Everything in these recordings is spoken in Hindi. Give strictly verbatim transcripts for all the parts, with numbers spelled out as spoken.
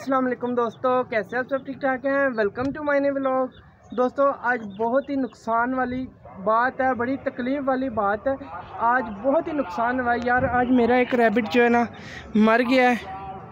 अस्सलाम वालेकुम दोस्तों, कैसे आप सब ठीक ठाक हैं। Welcome to my new vlog. दोस्तों आज बहुत ही नुकसान वाली बात है, बड़ी तकलीफ़ वाली बात है। आज बहुत ही नुकसान हुआ यार। आज मेरा एक रैबिट जो है ना मर गया है।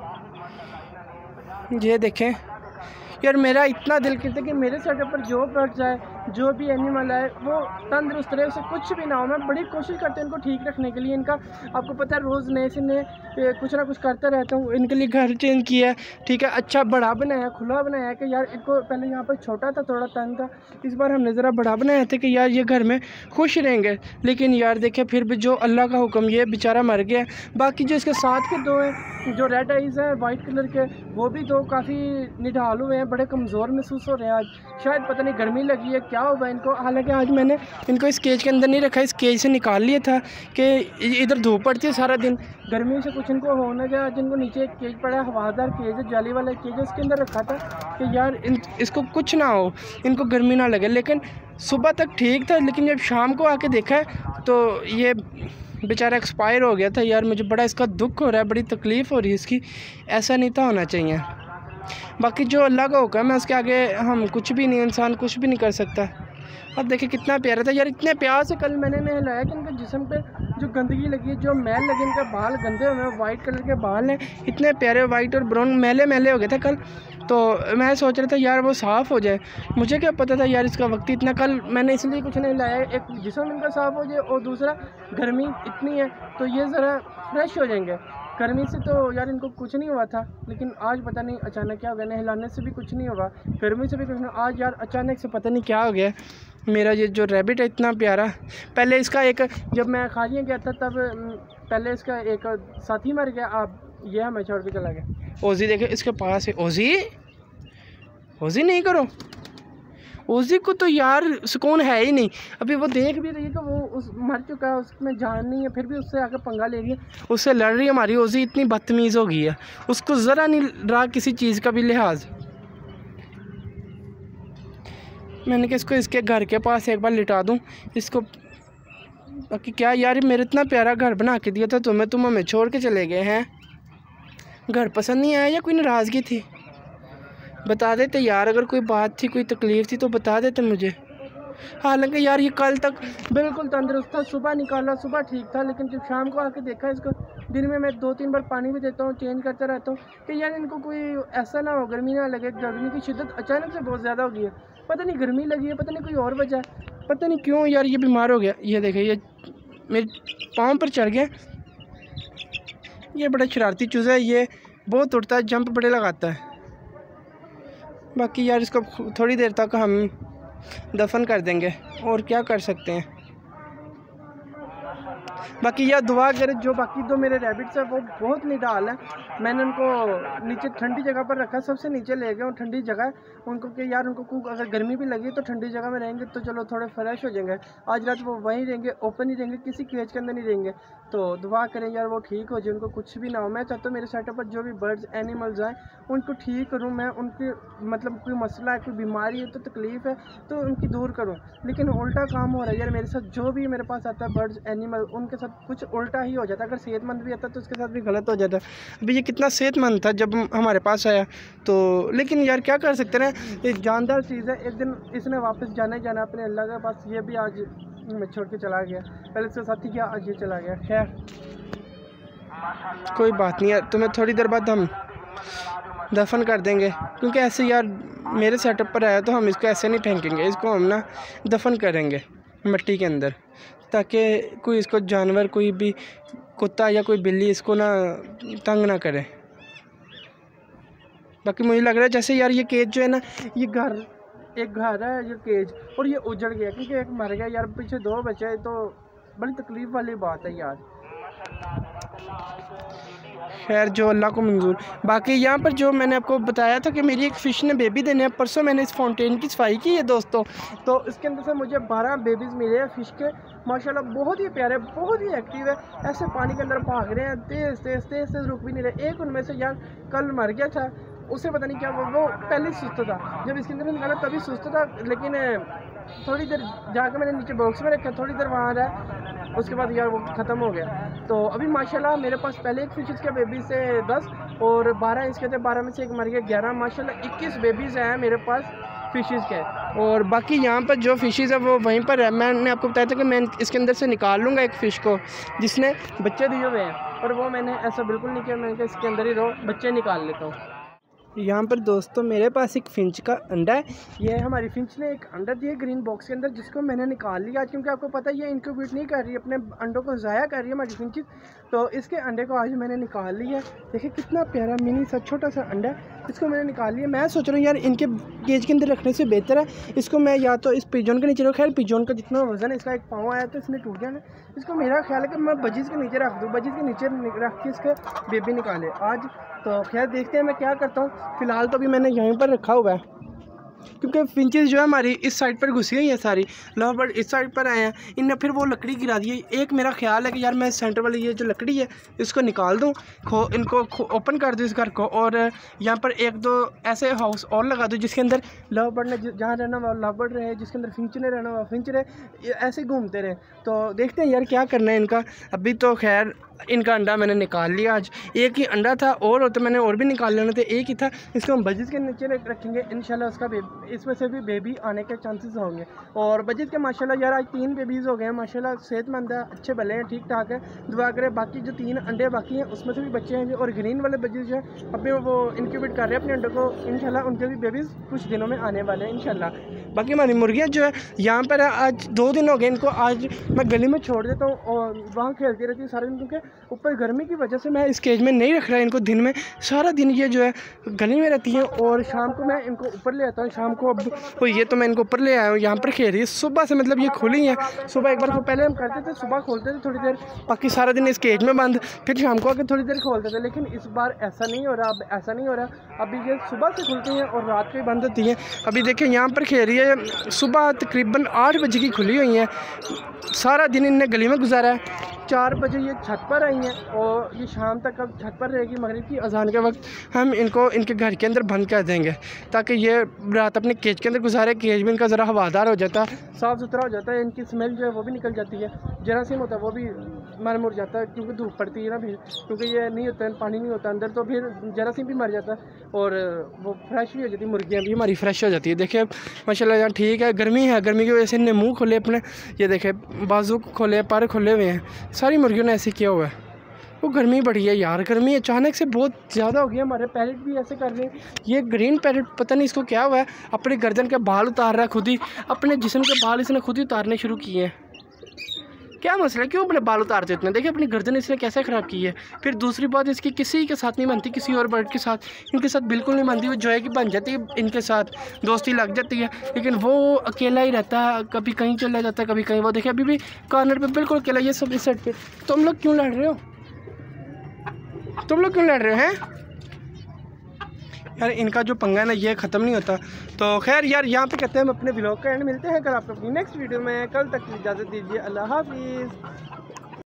ये देखें यार, मेरा इतना दिल करता है कि मेरे सेटअप पर जो बर्ड्स आए, जो भी एनिमल है वो तंदुरुस्त रहे, उसे कुछ भी ना हो। मैं बड़ी कोशिश करता हूँ इनको ठीक रखने के लिए। इनका आपको पता है रोज़ नए से नए कुछ ना कुछ करता रहता हूँ। इनके लिए घर चेंज किया है, ठीक है, अच्छा बड़ा बनाया, खुला बनाया है कि यार इनको पहले यहाँ पर छोटा था, थोड़ा तंग था। इस बार हमने ज़रा बड़ा बनाया था कि यार ये घर में खुश रहेंगे। लेकिन यार देखें फिर भी जो अल्लाह का हुक्म, ये बेचारा मर गया। बाकी जो इसके साथ के दो हैं जो रेड आइज़ हैं वाइट कलर के, वो भी दो काफ़ी निढाल हुए हैं, बड़े कमज़ोर महसूस हो रहे हैं। आज शायद पता नहीं गर्मी लगी है क्या हुआ इनको। हालांकि आज मैंने इनको इस केज के अंदर नहीं रखा, इस केज से निकाल लिया था कि इधर धूप पड़ती है सारा दिन, गर्मी से कुछ इनको हो ना जाए। आज इनको नीचे एक केज पड़ा है, हवादार केज है, जाली वाला केज है, उसके अंदर रखा था कि यार इन इसको कुछ ना हो, इनको गर्मी ना लगे। लेकिन सुबह तक ठीक था, लेकिन जब शाम को आके देखा है तो ये बेचारा एक्सपायर हो गया था। यार मुझे बड़ा इसका दुख हो रहा है, बड़ी तकलीफ़ हो रही है इसकी। ऐसा नहीं था होना चाहिए। बाकी जो अल्लाह का हुक्म है उसके आगे हम कुछ भी नहीं, इंसान कुछ भी नहीं कर सकता। अब देखिए कितना प्यारा था यार। इतने प्यार से कल मैंने नहलाया कि इनके जिस्म पे जो गंदगी लगी है, जो मैल लगी, इनके बाल गंदे हुए हैं, वाइट कलर के बाल हैं, इतने प्यारे वाइट और ब्राउन मैले मैले हो गए थे कल। तो मैं सोच रहा था यार वो साफ़ हो जाए। मुझे क्या पता था यार इसका वक्त इतना। कल मैंने इसलिए कुछ नहीं लाया, एक जिस्म इनका साफ़ हो जाए और दूसरा गर्मी इतनी है तो ये ज़रा फ्रेश हो जाएंगे। गर्मी से तो यार इनको कुछ नहीं हुआ था, लेकिन आज पता नहीं अचानक क्या हो गया। नहलाने से भी कुछ नहीं होगा, गर्मी से भी कुछ नहीं। आज यार अचानक से पता नहीं क्या हो गया। मेरा ये जो रैबिट है इतना प्यारा, पहले इसका एक, जब मैं खालियाँ गया था तब पहले इसका एक साथी मर गया। अब ये हमें छोड़ के चला गया। ओजी देखे इसके पास है। ओजी ओजी नहीं करो, ओजी को तो यार सुकून है ही नहीं। अभी वो देख भी रही है कि वो उस मर चुका है, उसमें जान नहीं है, फिर भी उससे आकर पंगा ले रही है, उससे लड़ रही है। हमारी ओजी इतनी बदतमीज़ हो गई है, उसको ज़रा नहीं रहा किसी चीज़ का भी लिहाज। मैंने कहा इसको इसके घर के पास एक बार लिटा दूँ इसको। बाकी क्या यार, मेरे इतना प्यारा घर बना के दिया था तुम्हें, तुम हमें छोड़ के चले गए हैं। घर पसंद नहीं आया या कोई नाराज़गी थी? बता देते यार, अगर कोई बात थी, कोई तकलीफ़ थी तो बता देते मुझे। हालांकि यार ये कल तक बिल्कुल तंदुरुस्त था, सुबह निकाला, सुबह ठीक था, लेकिन जब शाम को आके देखा इसको, दिन में मैं दो तीन बार पानी भी देता हूँ, चेंज करता रहता हूँ कि यार इनको कोई ऐसा ना हो, गर्मी ना लगे। गर्मी की शिद्दत अचानक से बहुत ज़्यादा हो गई है, पता नहीं गर्मी लगी है, पता नहीं कोई और वजह, पता नहीं क्यों यार ये बीमार हो गया। ये देखे ये मेरे पाँव पर चढ़ गया। ये बड़ा शरारती चूज़ा है, ये बहुत उड़ता है, जंप बड़े लगाता है। बाकी यार इसको थोड़ी देर तक हम दफन कर देंगे, और क्या कर सकते हैं। बाकी यार दुआ करें, जो बाकी दो मेरे रैबिट्स हैं वो बहुत निडाल हैं। मैंने उनको नीचे ठंडी जगह पर रखा, सबसे नीचे ले गए, ठंडी जगह है उनको कि यार उनको अगर गर्मी भी लगी तो ठंडी जगह में रहेंगे तो चलो थोड़े फ्रेश हो जाएंगे। आज रात वो वहीं रहेंगे, ओपन ही रहेंगे, किसी केज के अंदर नहीं रहेंगे। तो दुआ करें यार वो ठीक हो जाए, उनको कुछ भी ना हो। मैं चाहता हूँ मेरे सेटअप पर जो भी बर्ड्स एनिमल्स आए उनको ठीक करूँ मैं। उनकी मतलब कोई मसला है, कोई बीमारी है तो तकलीफ़ है तो उनकी दूर करूँ, लेकिन उल्टा काम हो रहा है यार मेरे साथ। जो भी मेरे पास आता है बर्ड्स एनिमल, उनके साथ कुछ उल्टा ही हो जाता है। अगर सेहतमंद भी आता है तो उसके साथ भी गलत हो जाता है। अभी ये कितना सेहतमंद था जब हमारे पास आया तो, लेकिन यार क्या कर सकते हैं, एक जानदार चीज़ है। एक दिन इसने वापस जाना ही जाना अपने अल्लाह के पास। ये भी आज मैं छोड़ के चला गया, पहले इसके साथी किया, आज ये चला गया। खैर कोई बात नहीं है, तुम्हें थोड़ी देर बाद हम दफन कर देंगे, क्योंकि ऐसे यार मेरे सेटअप पर आया तो हम इसको ऐसे नहीं फेंकेंगे, इसको हम ना दफन करेंगे मिट्टी के अंदर, ताकि कोई इसको जानवर, कोई भी कुत्ता या कोई बिल्ली इसको ना तंग ना करे। बाकी मुझे लग रहा है जैसे यार ये केज जो है ना, ये घर एक घर है ये केज, और ये उजड़ गया क्योंकि एक मर गया यार, पीछे दो बचे, तो बड़ी तकलीफ़ वाली बात है यार। खैर जो अल्लाह को मंजूर। बाकी यहाँ पर जो मैंने आपको बताया था कि मेरी एक फ़िश ने बेबी देने हैं, परसों मैंने इस फाउंटेन की सफाई की है दोस्तों, तो इसके अंदर से मुझे बारह बेबीज़ मिले हैं फ़िश के। माशाल्लाह बहुत ही प्यारे, बहुत ही एक्टिव है, ऐसे पानी के अंदर भाग रहे हैं, तेज़ तेज़ तेज़ तेज़ रुक भी नहीं रहे। एक उनमें से यार कल मर गया था, उसे पता नहीं क्या वो, वो पहले सुस्त था, जब इसके अंदर निकाला तभी सुस्त था, लेकिन थोड़ी देर जाकर मैंने नीचे बॉक्स में रखा, थोड़ी देर वहाँ रहा, उसके बाद यार वो ख़त्म हो गया। तो अभी माशाल्लाह मेरे पास पहले एक फिशेस के बेबी से दस और बारह इसके थे, बारह में से एक मर गया, ग्यारह माशाल्लाह इक्कीस बेबीज़ हैं मेरे पास फ़िशेज़ के। और बाकी यहाँ पर जो फ़िशेज़ है वो वहीं पर है। मैंने आपको बताया था कि मैं इसके अंदर से निकाल लूँगा एक फ़िश को जिसने बच्चे दिए हुए हैं, और वो मैंने ऐसा बिल्कुल नहीं किया। मैंने कहा इसके अंदर ही रहो, बच्चे निकाल लेता हूँ। यहाँ पर दोस्तों मेरे पास एक फिंच का अंडा है। ये हमारी फिंच ने एक अंडा दिया ग्रीन बॉक्स के अंदर, जिसको मैंने निकाल लिया आज, क्योंकि आपको पता है ये इनक्यूबेट नहीं कर रही, अपने अंडों को ज़ाया कर रही है हमारी फिंच। तो इसके अंडे को आज मैंने निकाल लिया। देखिए कितना प्यारा मिनी सा छोटा सा अंडा है, इसको मैंने निकाल लिया। मैं सोच रहा हूँ यार इनके केज के अंदर रखने से बेहतर है इसको मैं या तो इस पिजोन के नीचे रखूँ। खैर पिजोन का जितना वजन है, इसका एक पाँव आया तो इसने टूट जाना। इसको मेरा ख्याल है कि मैं बजीज के नीचे रख दूँ, बजीज के नीचे रख के इसका बेबी निकाले आज। तो खैर देखते हैं मैं क्या करता हूँ। फ़िलहाल तो अभी मैंने यहीं पर रखा हुआ है, क्योंकि फिंचेस जो है हमारी इस साइड पर घुसी हुई है सारी, लव बर्ड इस साइड पर आए हैं। इनने फिर वो लकड़ी गिरा दी है। एक मेरा ख्याल है कि यार मैं सेंटर वाली ये जो लकड़ी है इसको निकाल दूँ, खो इनको खो ओपन कर दूँ इस घर को, और यहाँ पर एक दो ऐसे हाउस और लगा दूँ जिसके अंदर लव बर्ड ने जहाँ रहना हुआ लव बर्ड रहे, जिसके अंदर फिंच ने रहना हुआ फिंच रहे, ऐसे घूमते रहे। तो देखते हैं यार क्या करना है इनका। अभी तो खैर इनका अंडा मैंने निकाल लिया आज, एक ही अंडा था और तो मैंने और भी निकाल लेना था, एक ही था। इसको हम बजिस के नीचे रखेंगे इंशाल्लाह, उसका बेबी इसमें से भी बेबी आने के चांसेस होंगे। और बजिस के माशाल्लाह यार आज तीन बेबीज़ हो गए हैं माशाल्लाह, सेहतमंद है, अच्छे भले हैं, ठीक ठाक है, दुआ करें। बाकी जो तीन अंडे बाकी हैं उसमें से भी बच्चे हैं। और ग्रीन वाले बजिस जो है अभी वो इनक्यूबेट कर रहे हैं अपने अंडों को, इंशाल्लाह उनके भी बेबीज़ कुछ दिनों में आने वाले हैं इंशाल्लाह। बाकी हमारी मुर्गियाँ जो है यहाँ पर है, आज दो दिन हो गए इनको, आज मैं गली में छोड़ देता हूँ और वहाँ खेलती रहती है सारे दिन, क्योंकि ऊपर गर्मी की वजह से मैं इस केज में नहीं रख रहा इनको। दिन में सारा दिन ये जो है गली में रहती हैं और शाम को मैं इनको ऊपर ले आता हूँ। शाम को अब तो ये तो मैं इनको ऊपर ले आया हूँ, यहाँ पर खेल रही है सुबह से, मतलब ये खुली हैं सुबह। एक बार को पहले हम करते थे सुबह खोलते थे थोड़ी देर, बाकी सारा दिन इस केज में बंद, फिर शाम को आकर थोड़ी देर खोलते थे। लेकिन इस बार ऐसा नहीं हो रहा, अब ऐसा नहीं हो रहा। अभी ये सुबह से खुलती हैं और रात को ही बंद होती हैं। अभी देखिए यहाँ पर खेल रही है, सुबह तकरीबन आठ बजे की खुली हुई हैं, सारा दिन इनने गली में गुजारा है। चार बजे ये छत पर आई हैं और ये शाम तक अब छत पर रहेगी। मगरिब की अजान के वक्त हम इनको इनके घर के अंदर बंद कर देंगे ताकि ये रात अपने केज के अंदर गुजारे। केज में इनका ज़रा हवादार हो जाता है, साफ़ सुथरा हो जाता है, इनकी स्मेल जो है वो भी निकल जाती है, जरासीम होता है वो भी मर मुर जाता है, क्योंकि धूप पड़ती है ना फिर, क्योंकि ये नहीं होता है, पानी नहीं होता अंदर, तो फिर जरासीम भी मर जाता है और वो फ्रेश भी हो जाती है। मुर्गियाँ भी हमारी फ्रेश हो जाती है। देखिए माशाल्लाह यहाँ ठीक है, गर्मी है, गर्मी की वजह से इनने मुँह खोले अपने, ये देखे बाजू खोले, पर खोले हुए हैं। सारी मुर्गियों ने ऐसे किया हुआ है। वो गर्मी बढ़ी है यार, गर्मी अचानक से बहुत ज़्यादा हो गई है। हमारे पैरेट भी ऐसे कर रहे हैं। ये ग्रीन पैरेट पता नहीं इसको क्या हुआ है, अपने गर्दन के बाल उतार रहा है खुद ही, अपने जिस्म के बाल इसने खुद ही उतारने शुरू किए हैं। क्या मसला है, क्यों अपने बाल उतारते इतने? देखिए अपनी गर्दन इसने कैसे ख़राब की है। फिर दूसरी बात, इसकी किसी के साथ नहीं बनती, किसी और बर्ड के साथ, इनके साथ बिल्कुल नहीं बनती। वो जो है कि बन जाती है, इनके साथ दोस्ती लग जाती है, लेकिन वो अकेला ही रहता है, कभी कहीं चला जाता है, कभी कहीं। वो देखिए अभी भी कॉर्नर पे बिल्कुल अकेला, ये सब इस साइड पे। तुम लोग क्यों लड़ रहे हो, तुम लोग क्यों लड़ रहे हो हैं यार? इनका जो पंगा है ना ये ख़त्म नहीं होता। तो खैर यार यहाँ पे कहते हैं हम अपने व्लॉग का एंड, मिलते हैं कल आपको अपनी नेक्स्ट वीडियो में। कल तक की इजाज़त दीजिए, अल्लाह हाफिज़।